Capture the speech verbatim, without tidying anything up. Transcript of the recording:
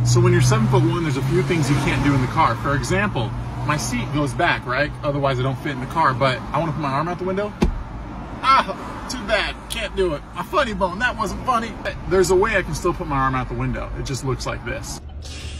So when you're seven foot one, there's a few things you can't do in the car. For example, my seat goes back, right? Otherwise I don't fit in the car, but I want to put my arm out the window. Ah, too bad, can't do it. A funny bone, that wasn't funny. There's a way I can still put my arm out the window. It just looks like this.